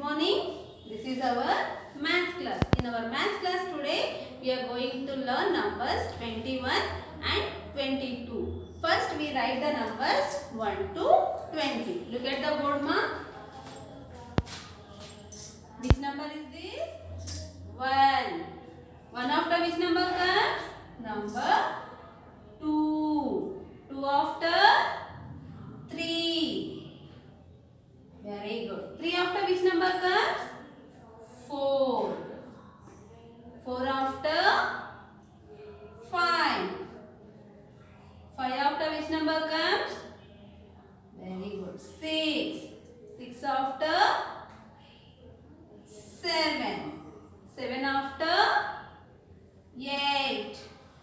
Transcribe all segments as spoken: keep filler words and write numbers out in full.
morning. This is our maths class. In our maths class today, we are going to learn numbers twenty-one and twenty-two. First, we write the numbers one to twenty. Look at the board, ma. Which number is this? one. one after which number comes? Number two. two after three. Very good. three after which number comes? four. four after five. five after which number comes? Very good. six. six after seven. seven after eight.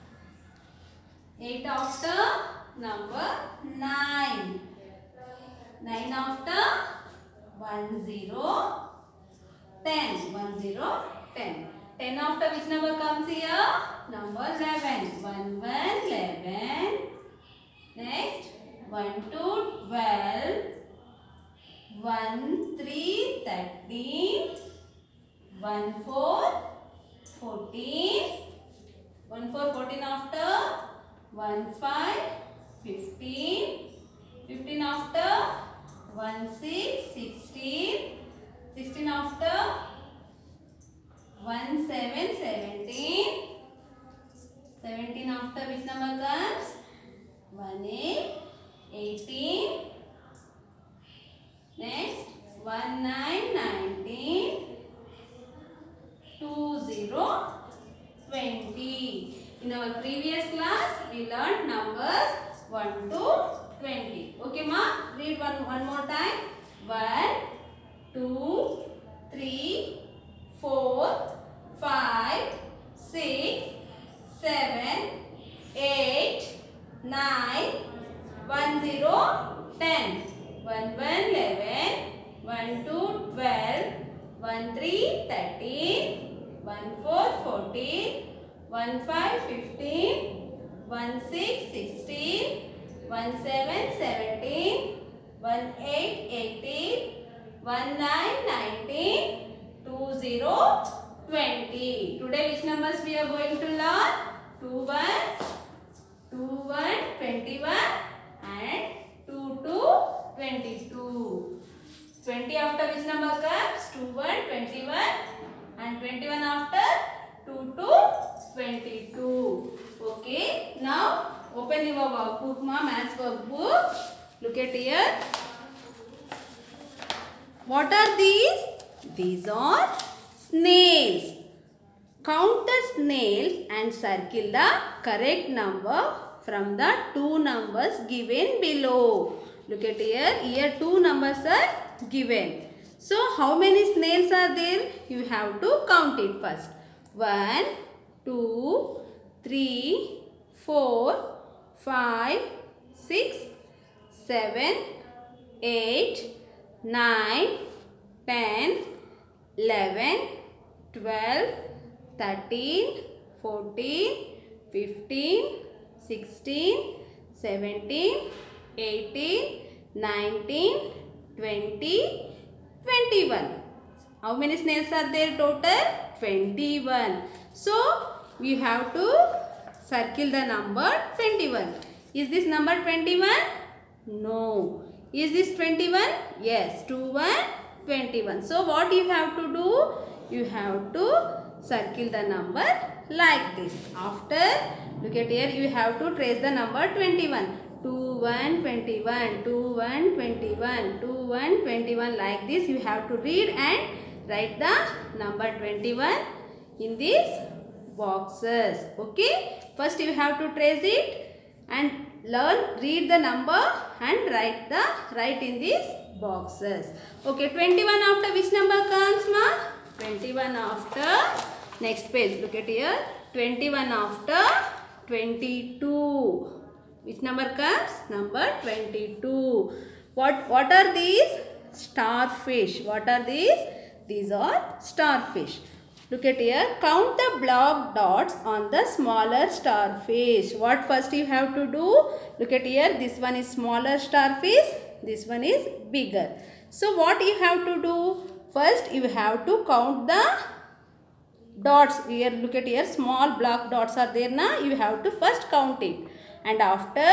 eight after number nine. nine after one zero ten. one zero ten. ten after which number comes here? Number eleven. one one eleven. Next one two twelve. one three thirteen. one four fourteen. one four fourteen after one five fifteen. fifteen after one six sixteen. sixteen after one seven seventeen. seventeen after which number comes? one eight eighteen. Next one nine nineteen. two zero twenty. In our previous class, we learned numbers one to twenty. Okay, ma? Read one, one more time. one, two, three, four, five, six, seven, eight, nine, one zero, ten. one one eleven. one two twelve. one three thirteen. one four fourteen. one five fifteen. one six sixteen. one seven seventeen. one eight eighteen. one nine nineteen. two zero twenty. Today which numbers we are going to learn? two one, two one, twenty-one and two two, twenty-two. twenty after which number comes? two one, twenty-one and twenty-one after two two, twenty-two. Okay. Now open your workbook, ma, maths workbook. Look at here. What are these? These are snails. Count the snails and circle the correct number from the two numbers given below. Look at here. Here two numbers are given. So how many snails are there? You have to count it first. one, two, three, four, five, six, seven, eight, nine, ten, eleven, twelve, thirteen, fourteen, fifteen, sixteen, seventeen, eighteen, nineteen, twenty, twenty-one. How many snails are there total? twenty-one. So we have to circle the number twenty-one. Is this number twenty-one? No. Is this twenty-one? Yes. two one, twenty-one. So what you have to do? You have to circle the number like this. After, look at here, you have to trace the number twenty-one. two one, twenty-one, two one, twenty-one, two one, twenty-one. Like this you have to read and write the number twenty-one in these boxes. Okay. First you have to trace it and learn, read the number and write the write in these boxes. Okay. twenty-one after which number comes, ma? twenty-one after, next page. Look at here. twenty-one after twenty-two. Which number comes? Number twenty-two. What, what are these? Starfish. What are these? These are starfish. Look at here. Count the black dots on the smaller starfish. What first you have to do? Look at here. This one is smaller starfish. This one is bigger. So what you have to do? first you have to count the dots. Here, look at here, small black dots are there now. You have to first count it, and after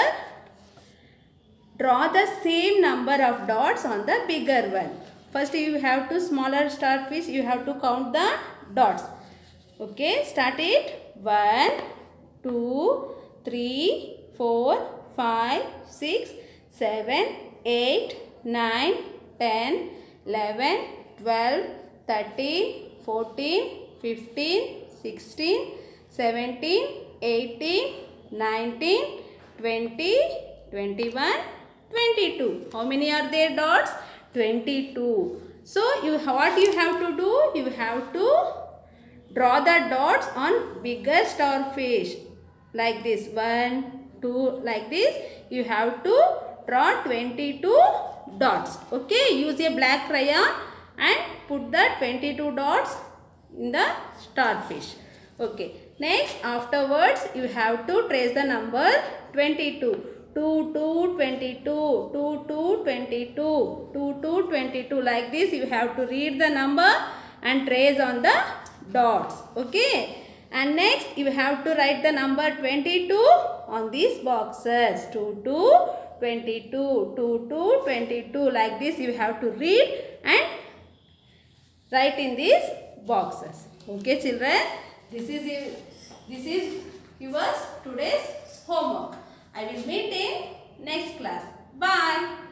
draw the same number of dots on the bigger one. First you have to smaller starfish, you have to count the dots. Okay, start it. one, two, three, four, five, six, seven, eight, nine, ten, eleven, twelve, thirteen, fourteen, fifteen, sixteen, seventeen, eighteen, nineteen, twenty, twenty-one, twenty-two. How many are there dots? twenty-two. So you what you have to do? You have to draw the dots on bigger starfish like this. one, two, like this. You have to draw twenty-two dots. Okay, use a black crayon and put the twenty-two dots in the starfish. Okay, next afterwards you have to trace the number twenty-two. two, two, twenty-two, two, two, twenty-two, two, two, twenty-two. Like this you have to read the number and trace on the dots. Okay, and next you have to write the number twenty-two on these boxes. two, two, twenty-two, two, two, twenty-two. Like this you have to read and write in these boxes. Okay children, this is this is yours today's homework. I will meet in next class. Bye.